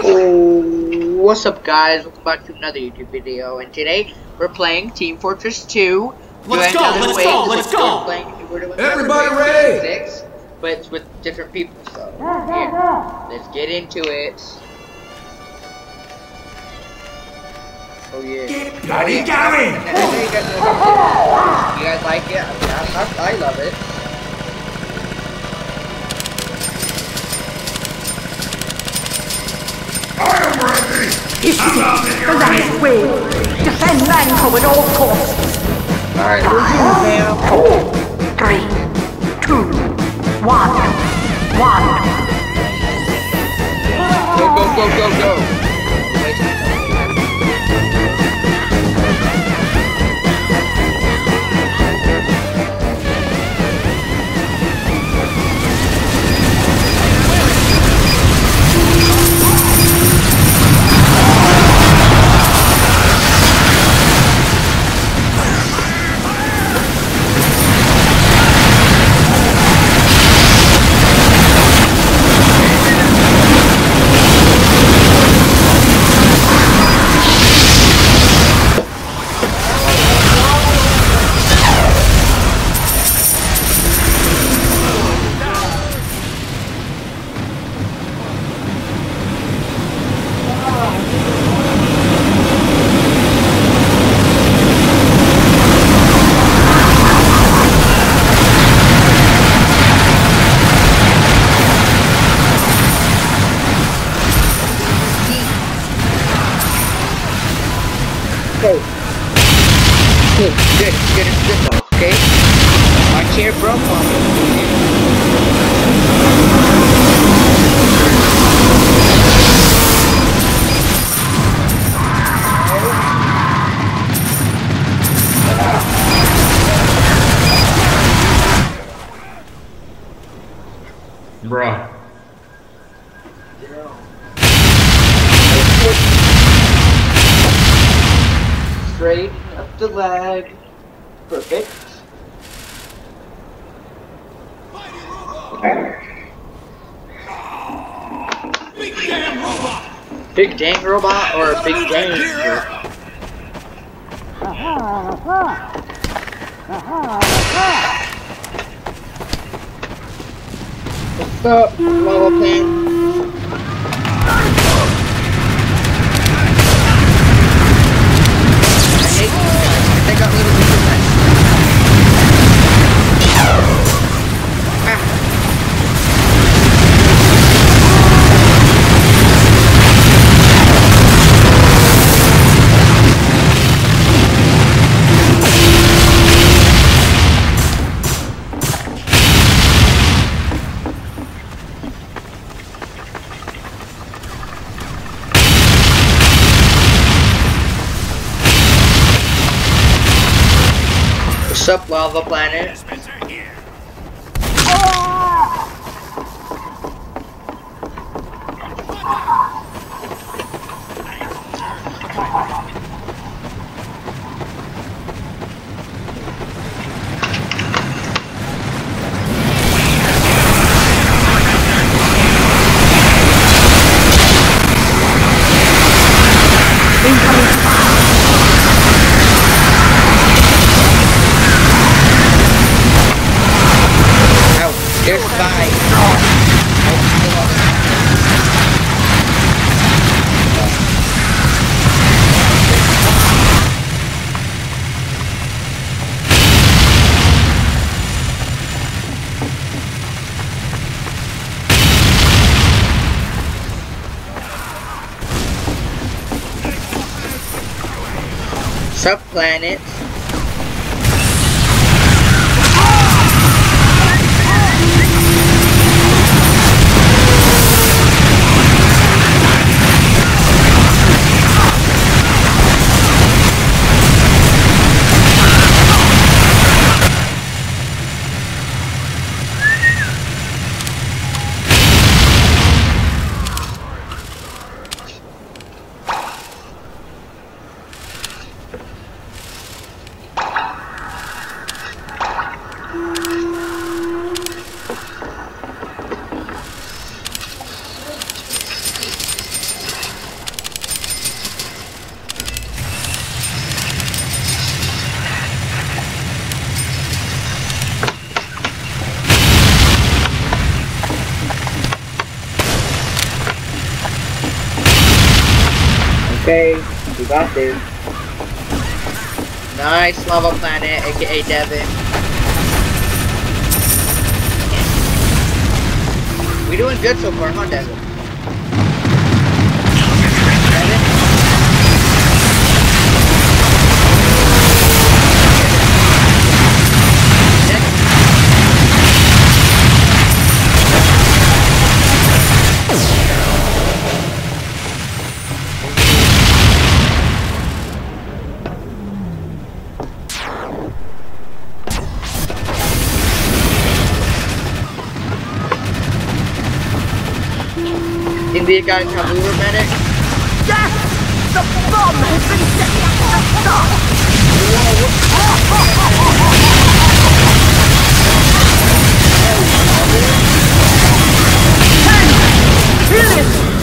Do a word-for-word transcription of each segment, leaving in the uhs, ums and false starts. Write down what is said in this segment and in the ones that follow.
Oh, what's up guys, welcome back to another YouTube video, and today we're playing Team Fortress two. Let's go, let's go, let's go! Playing, we're doing Everybody ready? six, but it's with different people, so yeah, let's get into it. Oh yeah. Get bloody going! You guys like it? I, mean, I, I, I love it. I am ready! This is it, the last wave. Defend Manco at all costs. Alright, Five, four, three, two, one, one. Go, go, go, go, go! Okay. Good, good, good, good, okay? My chair broke on me. Bruh. Straighten up the leg. Perfect. Big damn robot! Big dang robot or a big dang? What's up, Lava Pan? They got little bit of that. What's up, Lava Planet? There's five. Subplanets. Okay, we got this. Nice, Lava Planet, aka Devin. We doing good so far, huh, Devin? Devin? Think these guys have Uber medic? Yes! The bomb has been set to stop! Ten! Kill it!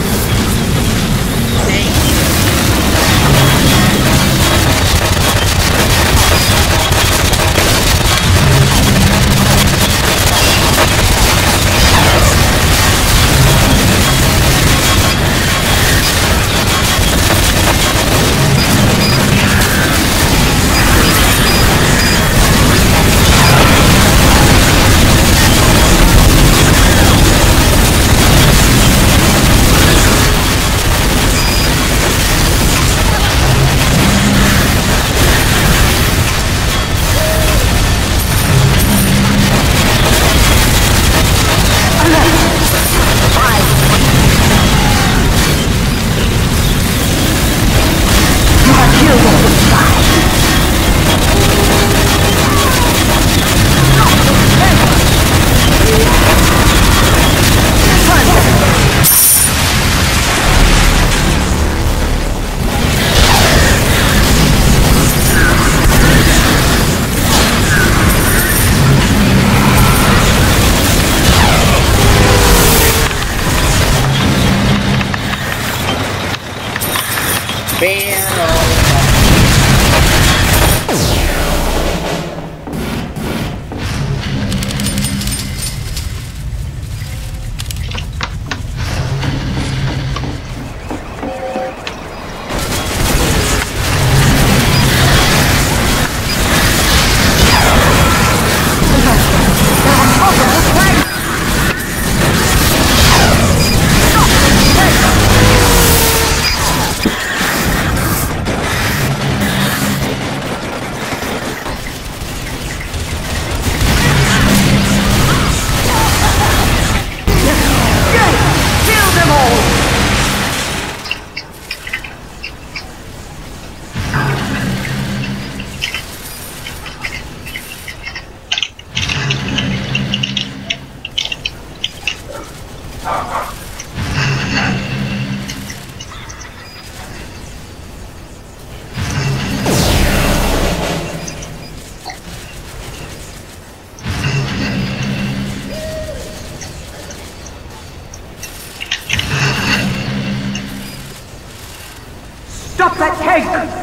Stop that tank!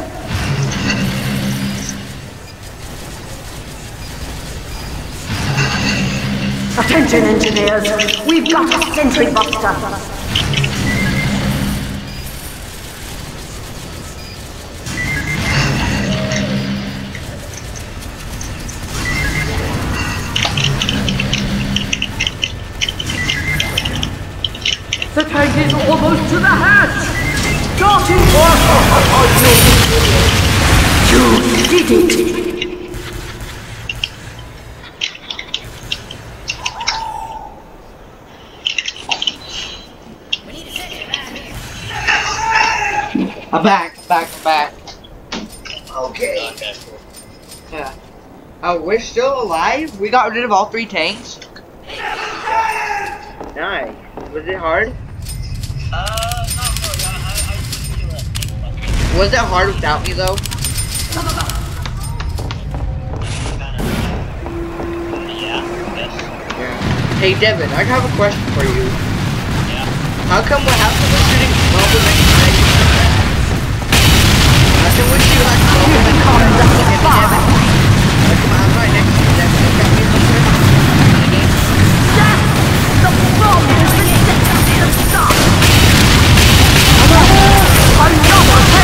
Attention, engineers! We've got a sentry buster! The tank is almost to the hatch! Starting work! You did it! I'm back, I'm back, I'm back. Okay. Yeah. Oh, we're still alive? We got rid of all three tanks? Nice. Was it hard? Uh, not really. I, I, I feel it. Was it hard without me though? Yeah, yes. Yeah. Hey Devin, I have a question for you. Yeah. How come what how come we're shooting mobile next to Devin? How come we shoot like mobile next to Devin? How come I'm right next to you, Devin? You got me in the game? Yes! The bomb has been set to stop! Another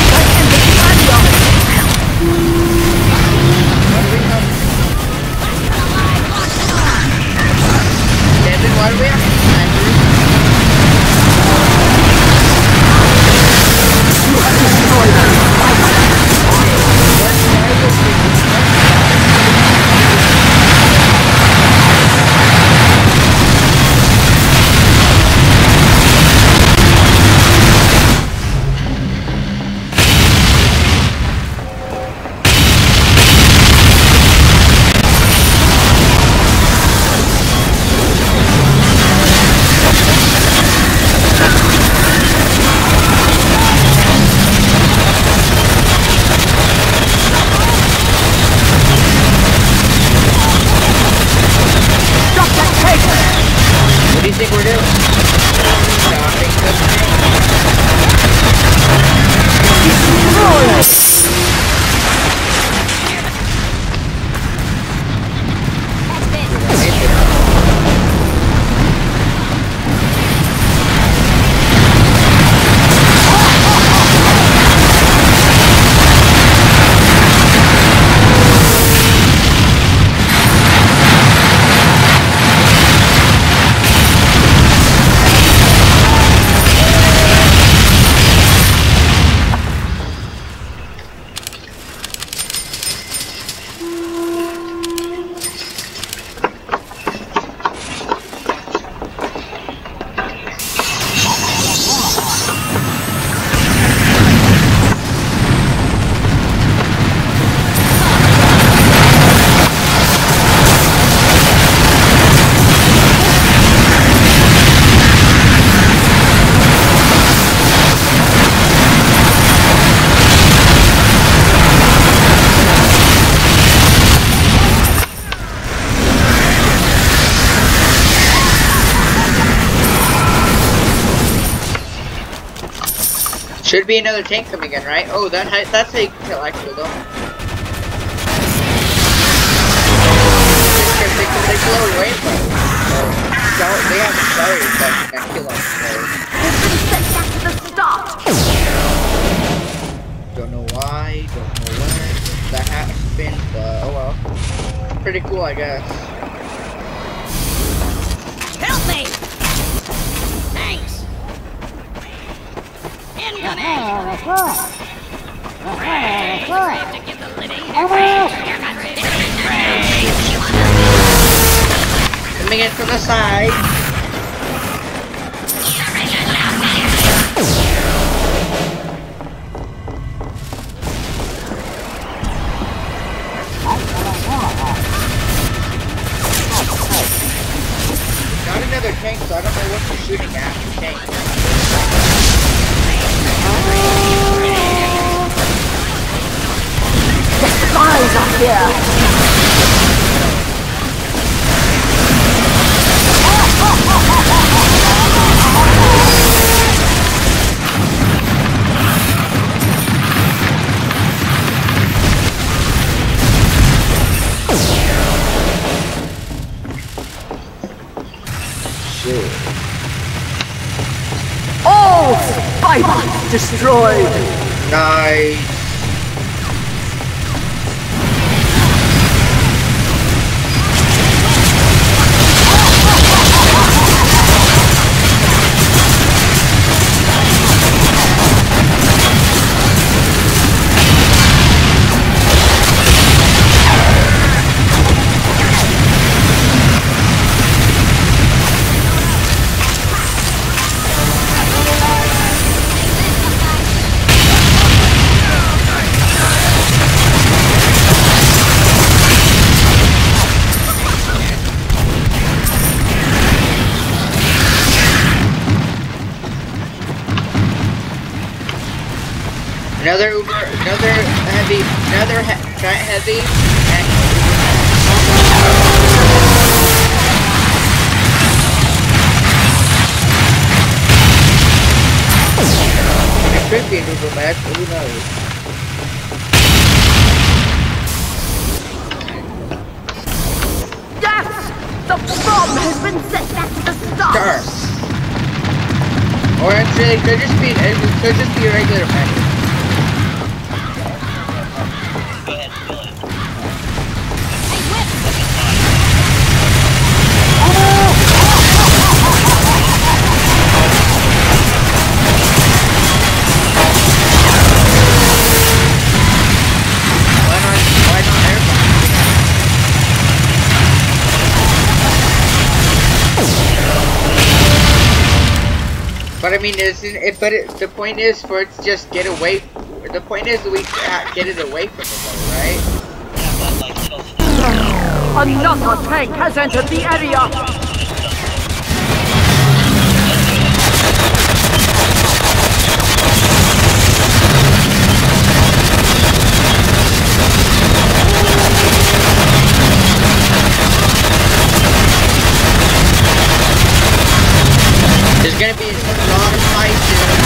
Should be another tank coming in, right? Oh, that that's how you can kill actually though. Because they can they blow away from it. So they have accelerator that can kill them. So. Don't know why, don't know when that happened, but oh well. Pretty cool, I guess. Help me! Thanks. Incoming. Coming in from the side. Not another tank, so I don't know what you're shooting at. Tank. The spies are here! All spiders destroyed! Nice. Another Uber, another heavy, another he giant heavy, and it could be an Uber match, but who knows? Yes! The bomb has been set back to the start! Sure. Or actually, it could just be, it could just be a regular match. But I mean, isn't it? But it, the point is for it to just get away. The point is that we get it away from it, though, right? Another tank has entered the area! There's gonna be a lot of fights.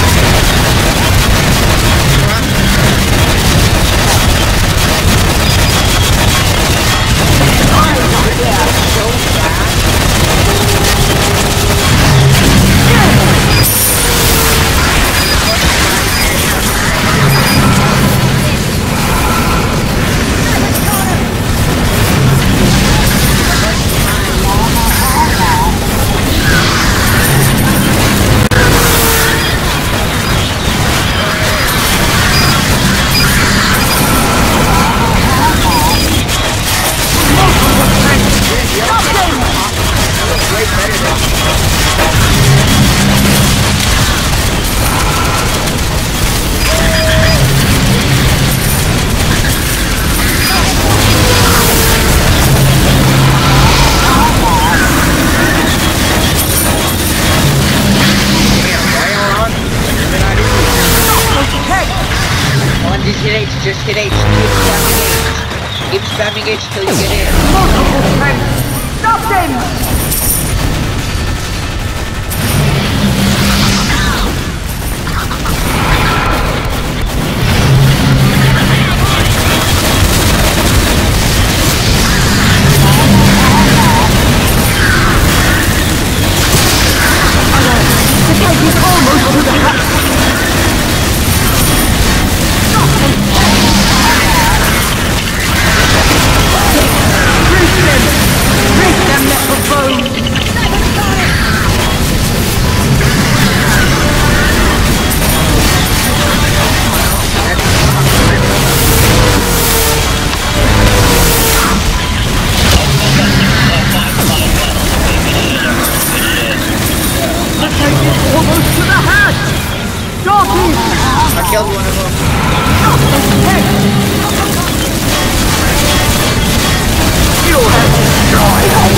Just hit H. Keep spamming H. Keep spamming H till you get in. Multiple tanks! Stop them! killed one of them. You have destroyed all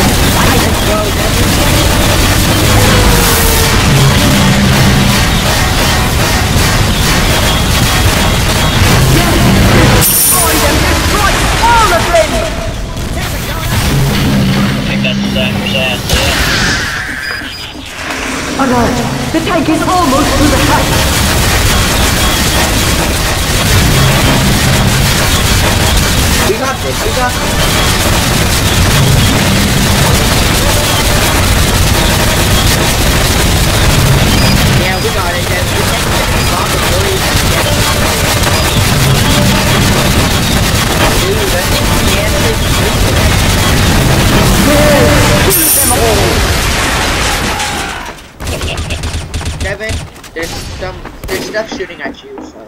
destroy them, destroy all of them! I think that's Zach's ass, yeah. Alert! The tank is almost through the hatch! We got this, we got this. Yeah, we got it, then. We can't get the bomb before we even get it. Dude, I think we can't take this. Devin, there's some, there's stuff shooting at you, so.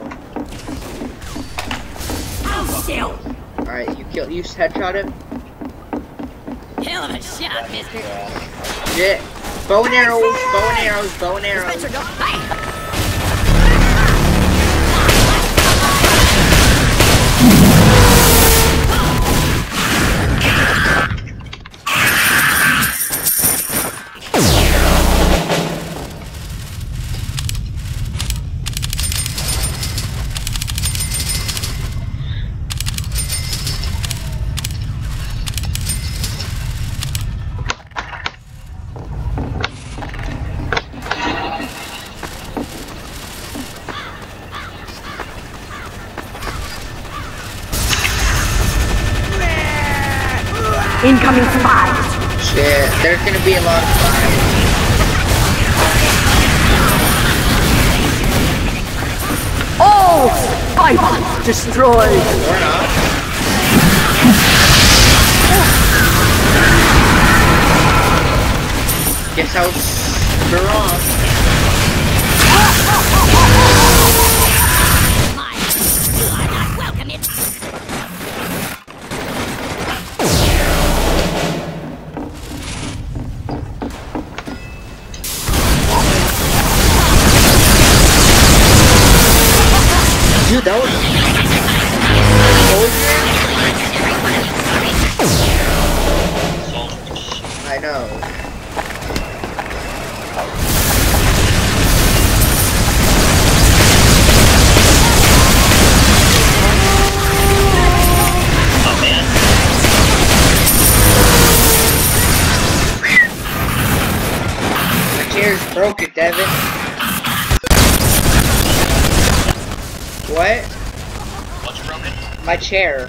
Hold still. Alright, you kill, you headshot him? Hell of a shot, mister. Yeah. Bow and arrows, bow and arrows, bow and arrows. Spencer, go. Bam! Incoming spies! Shit, there's gonna be a lot of spies. All spy bots destroyed! Or not. Guess I was wrong. Mine. You are not welcome it. Dude, that was... I know. Oh man. My chair's broken, Devin. What? What's broken? My chair.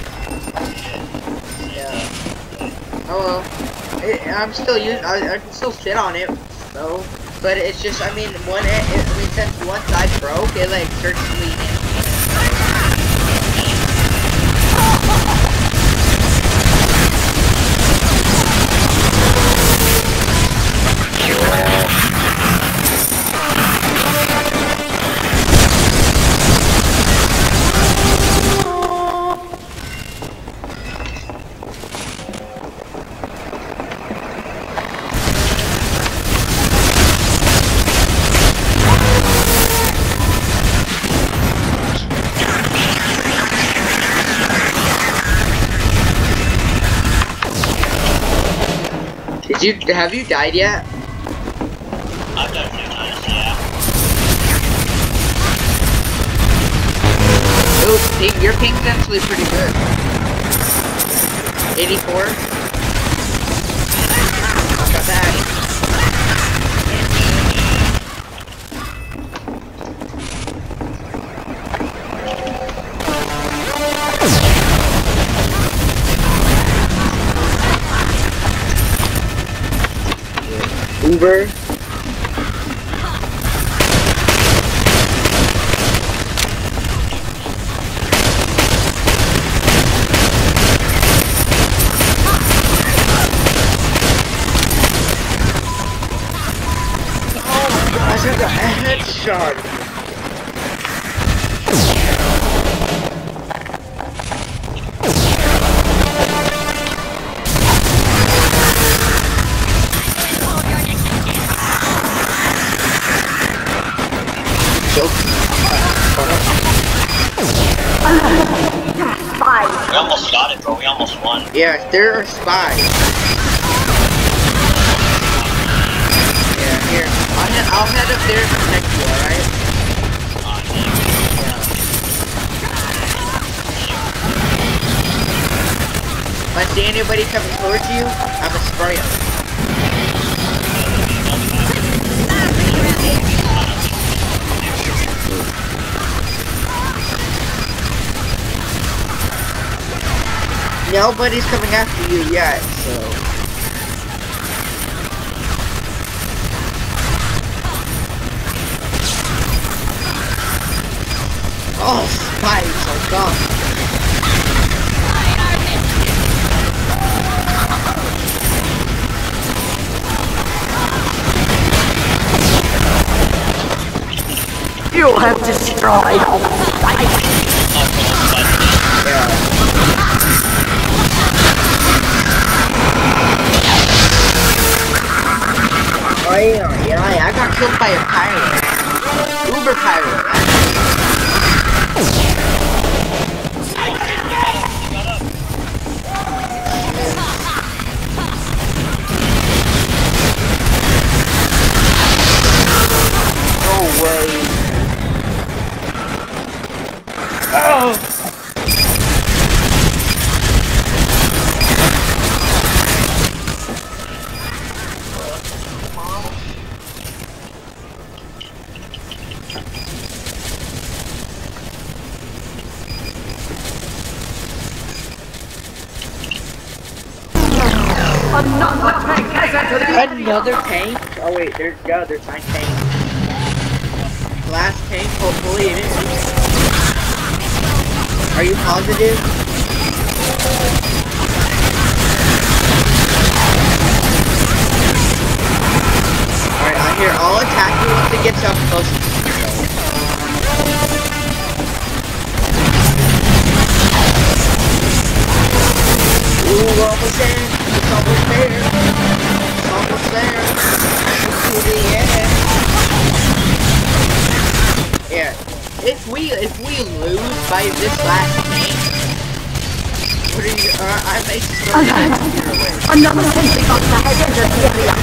Yeah. Oh well. It, I'm still using. I, I can still sit on it, though. But it's just. I mean, one. It, it, I mean, since one side broke, it like starts leaning. Did you have you died yet? I've done a few times, yeah. Oh, ping, your ping's actually pretty good. eighty-four. Got that. Uber. Oh my gosh, I got a headshot. Joke. Spies. We almost got it, bro. We almost won. Yeah, there are spies. Yeah, here. I'll head, I'll head up there and protect you, alright? If I see anybody coming towards you, I'm gonna spray them. Nobody's coming after you yet, so... Oh, spikes are gone. You have destroyed all the spies. Yeah. Oh yeah, yeah, yeah, I got killed by a pirate. Uber pirate, actually. No way. Oh! Another tank has entered. Another tank? Oh wait, there's the other tank. Last tank, hopefully it is. Are you positive? Alright, I hear I'll attack you once it gets up close to you. Ooh, almost there. It's almost there. It's almost there. To the end. Yeah. If we if we lose by this last game, what are you? Uh, I may just throw you away. Another sentry gun has entered the area.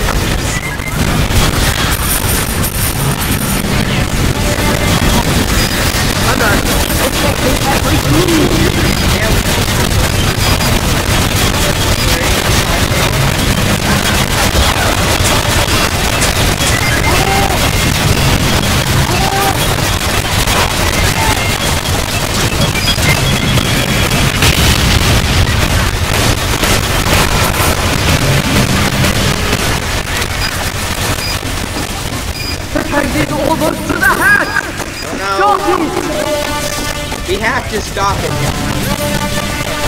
Another protecting every move. Yeah, we Pretending almost to the hatch. Oh Stop no. it! We have to stop it.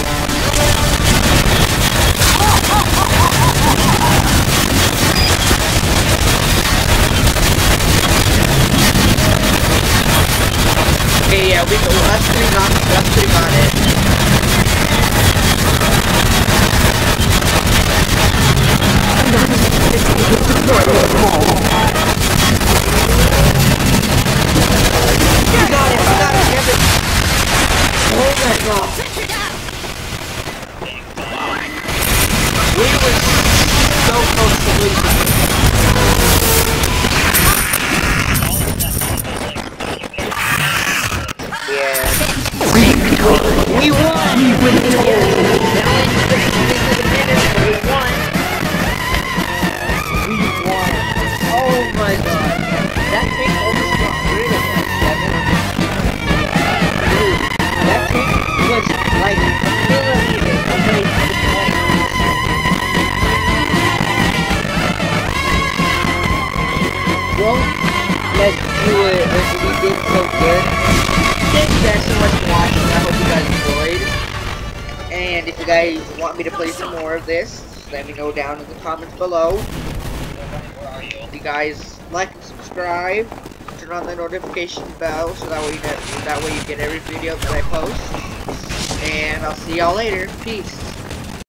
Okay, yeah, we go. Us three got, us three got it. You got it, you got it, damn it. Oh my god. We were so close to losing. We won! We won! Now into the, into the minutes, we won! We won! Oh my god! That tank almost got rid of us, Devin. Dude, that tank was like a millimeter away from the point. Well, let's do it. We did so good. Thank you guys so much for watching. I hope you guys enjoyed. And if you guys want me to play some more of this, just let me know down in the comments below. If you guys like and subscribe, turn on the notification bell so that way you get, that way you get every video that I post. And I'll see y'all later. Peace.